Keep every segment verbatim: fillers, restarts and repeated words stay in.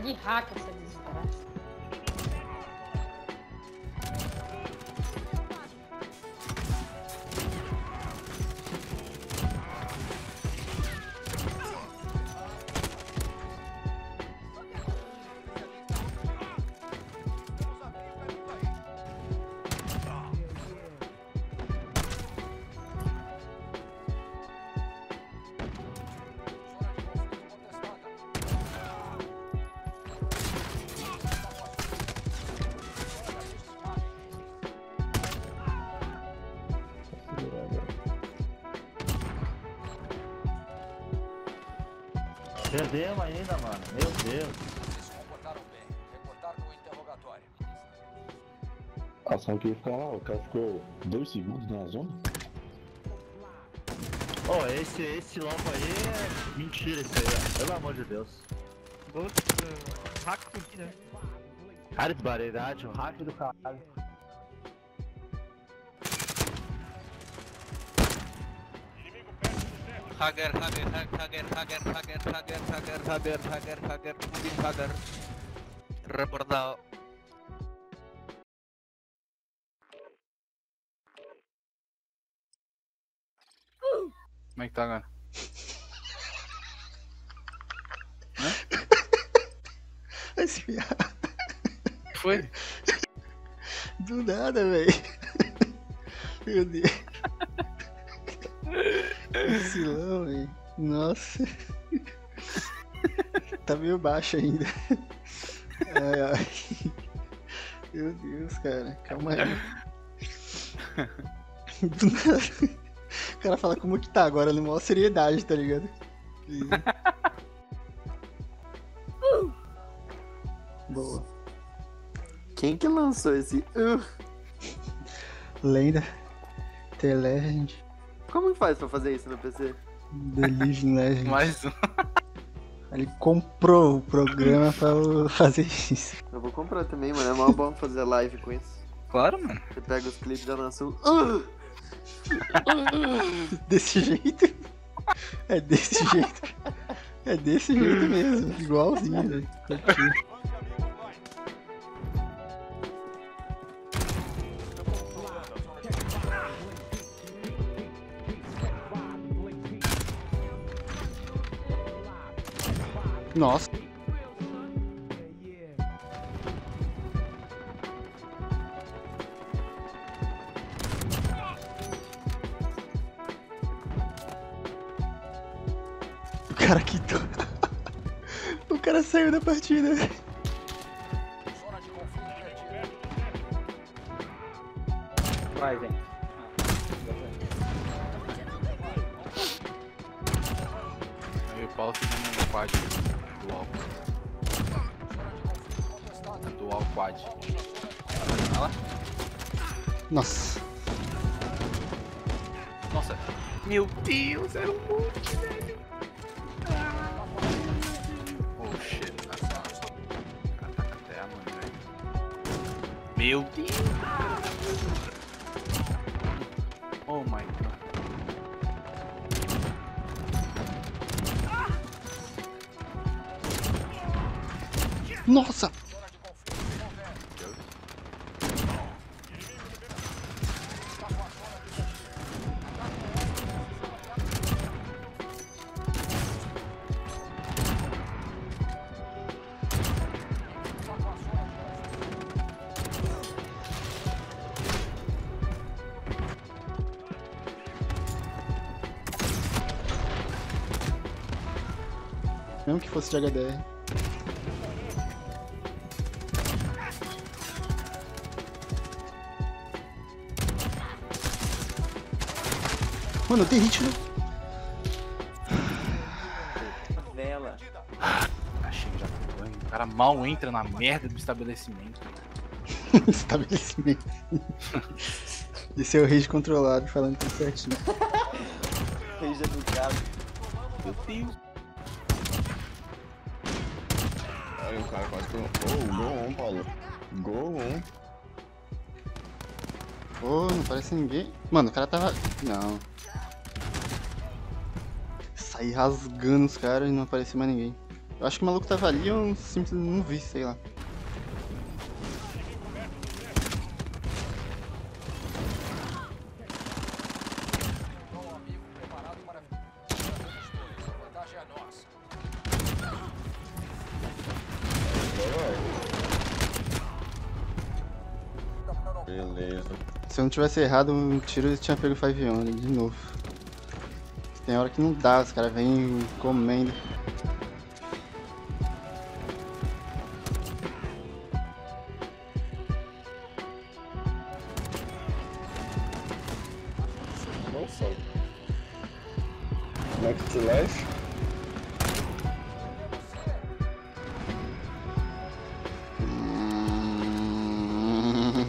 de hacker, essa desgraça. Perdemos ainda, mano. Meu Deus. Se comportaram bem. Reportar no interrogatório. A ação que ia ficar lá, o cara ficou dois segundos na zona. Oh, esse, esse lobo aí é mentira, esse aí, ó. Pelo amor de Deus. Outro hack aqui, né? Cara de barbaridade, o hack do caralho. Hager, Hager, Hager, Hager, Hager, Hager, Hager, Hager, Hager, Hager, Hager, Hager. Reportado. Como é que tá agora? Esse viado. Foi? Do nada, velho. Meu Deus. Vacilão, velho. Nossa. Tá meio baixo ainda. Ai, ai. Meu Deus, cara. Calma aí. Do nada. O cara fala como que tá agora, numa seriedade, tá ligado? E... Boa. Quem que lançou esse? Uh. Lenda. The Legend. Como que faz pra fazer isso no P C? The Living Legend. Mais um. Ele comprou o programa pra fazer isso. Eu vou comprar também, mano. É mó bom fazer live com isso. Claro, mano. Você pega os clipes da Nação. Uh. Desse jeito? É desse jeito. É desse jeito mesmo. Igualzinho, velho. Curti. Nossa. O cara quitou. O cara saiu da partida. Zona de conflito perdida. Vai, vem. Aí o Paulo fica no quad. Dual. Dual quad. Olha lá. Nossa. Nossa. Meu Deus, era um monte, velho. Oh shit, nossa. O cara tá com a terra, mano, velho. Meu Deus. Oh my god. Nossa. Mesmo que fosse de H D R. Mano, tem hit, né? Vela. Achei que já foi. O cara mal entra na merda do estabelecimento. Estabelecimento. Esse é o rage controlado, falando tudo certinho. Rage educado. Meu Deus. Aí o cara quase foi. Oh, gol um, Paulo. Gol um. Pô, não parece ninguém. Mano, o cara tava. Não. Saí rasgando os caras e não aparecia mais ninguém. Eu acho que o maluco tava ali, eu simplesmente não vi, sei lá. Bom amigo preparado para fazer missões. A vantagem é nossa. Beleza. Se eu não tivesse errado um tiro, eu tinha pego o cinco on de novo. Tem hora que não dá, os caras vêm comendo. Nossa. Next life. Hum...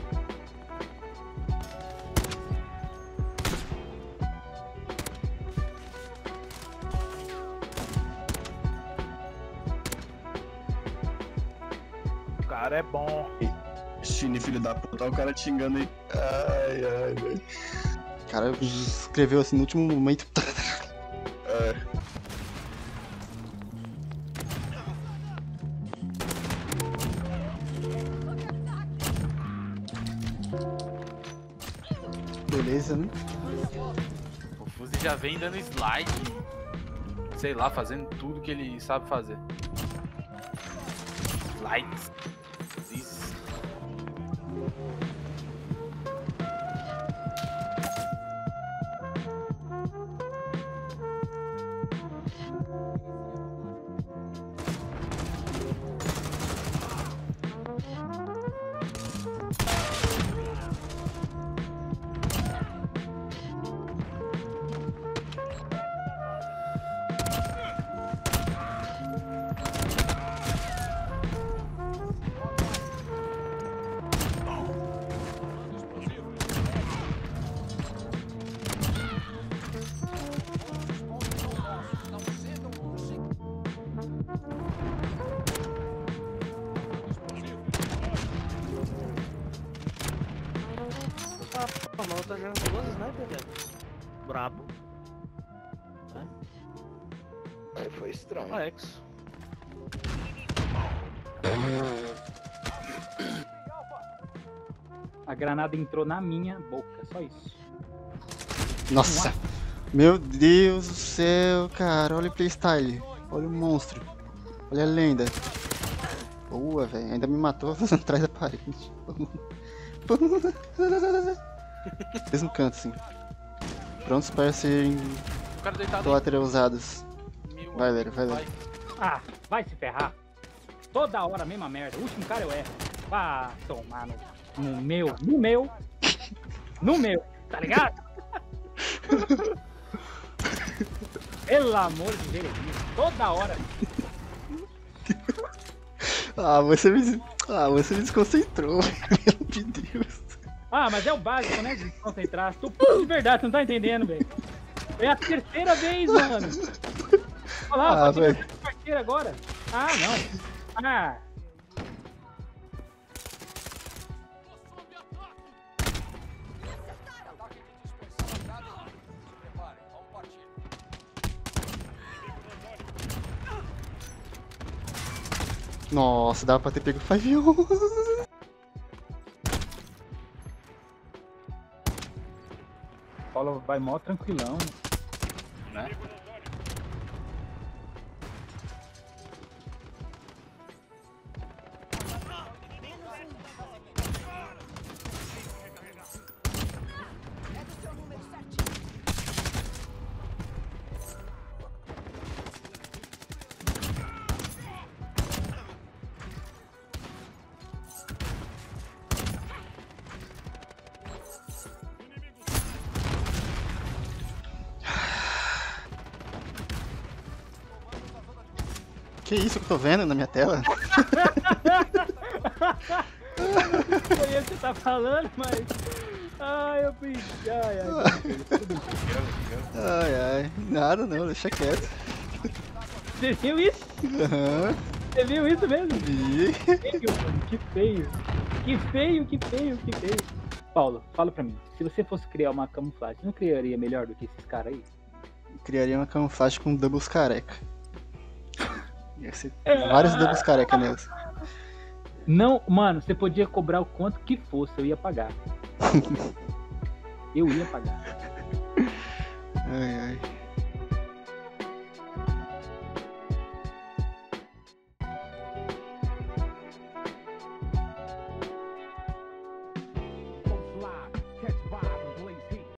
O cara é bom. Chine, filho da puta, olha o cara te xingando aí. Ai, ai, velho. O cara escreveu assim no último momento. É. Beleza, né? O Fuzzy já vem dando slide, sei lá, fazendo tudo que ele sabe fazer. Slides. Isso. Ah, o maluco tá jogando duas snipers, velho. Brabo. Aí foi estranho. Alex. A granada entrou na minha boca, só isso. Nossa! Meu Deus do céu, cara. Olha o playstyle. Olha o monstro. Olha a lenda. Boa, velho. Ainda me matou atrás da parede. Mesmo canto, assim. Prontos para serem O cara deitado aí. colateralizados. Mil- Vai, Lero, vai, Lero. Ah, vai se ferrar. Toda hora a mesma merda. O último cara eu erro. Vá tomar no, no meu, no meu, no meu, tá ligado? Pelo amor de Deus, toda hora. Ah, você me. Ah, você me desconcentrou. Meu de Deus. Ah, mas é o básico, né? De se concentrar. Tô puto de verdade, você não tá entendendo, velho. É a terceira vez, mano. Olha lá, Ah, ah, velho. terceira agora. Ah, não. Ah. Ataque de dispersão dado. Se preparem, vamos partir. Nossa, dava pra ter pego o cinco on. Paulo vai mó tranquilão, né? Que isso que eu tô vendo na minha tela? Foi isso que você tá falando, mas. Ai, eu pensei. Ai, ai. Ai, ai. Nada não, deixa quieto. Você viu isso? Aham. Você viu isso mesmo? Vi. Feio, mano, que feio. Que feio, que feio, que feio. Paulo, fala pra mim. Se você fosse criar uma camuflagem, você não criaria melhor do que esses caras aí? Criaria uma camuflagem com doubles careca. Ia ser vários dedos careca nessa. Não, mano, você podia cobrar o quanto que fosse, eu ia pagar. Eu ia pagar. Ai, ai.